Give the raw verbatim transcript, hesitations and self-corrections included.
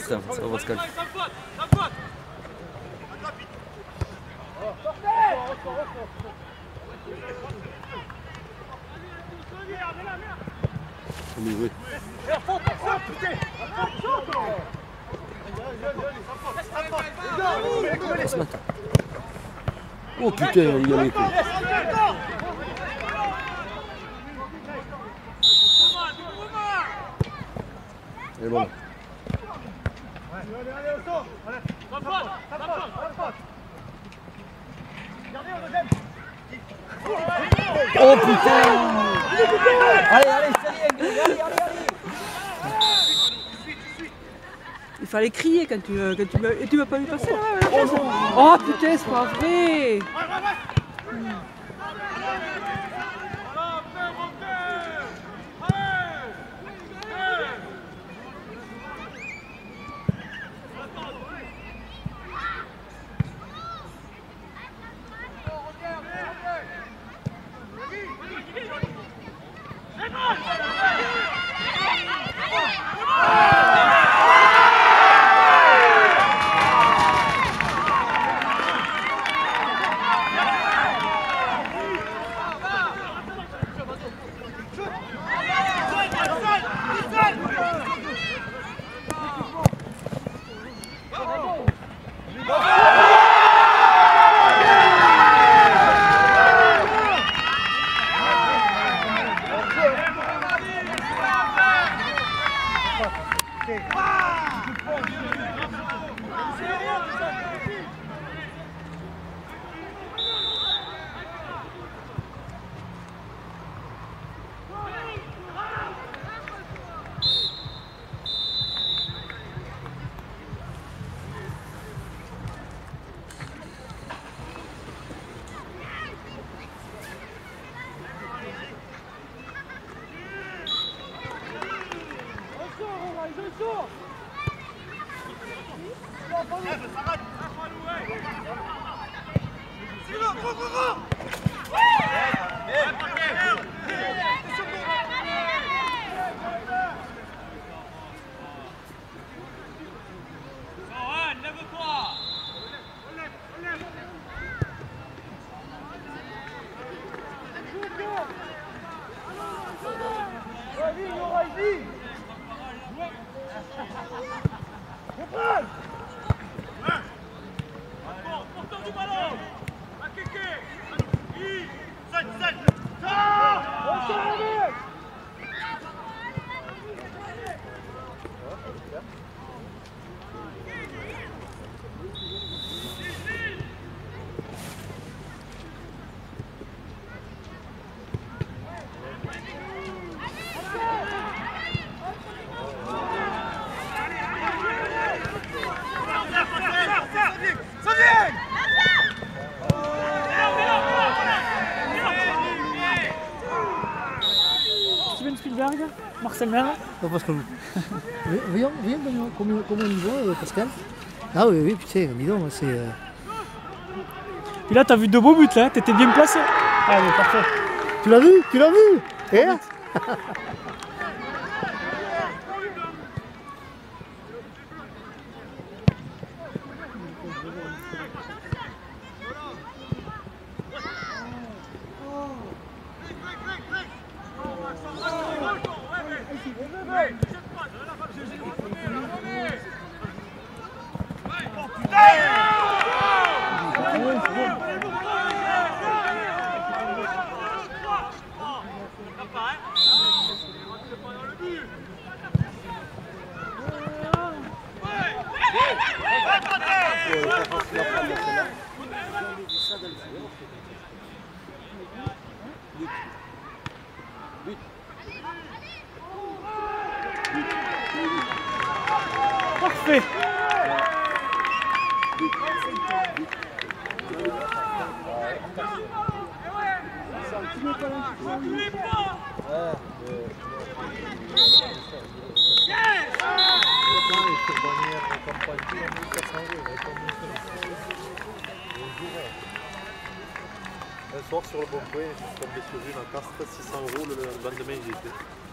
extrême, ça va Pascal. Oui, oui. Oh putain, il y a les coups. Et voilà. Oh putain! Allez, allez, allez, allez, allez. Il fallait crier quand tu, quand tu m'as... Et tu m'as pas vu passer là, là, là. Oh putain, c'est pas vrai! Marcel Merle. Oh, Pascal. Voyons, voyons comment, comment il va, euh, Pascal. Ah oui, oui, putain, dis donc, c'est... Euh... Puis là, t'as vu deux beaux buts, là, t'étais bien placé. Allez, parfait. Tu l'as vu? Tu l'as vu? Eh Parfait. Un soir sur le bon coin, je suis tombé sur une en carte, six cents euros, le lendemain j'y étais.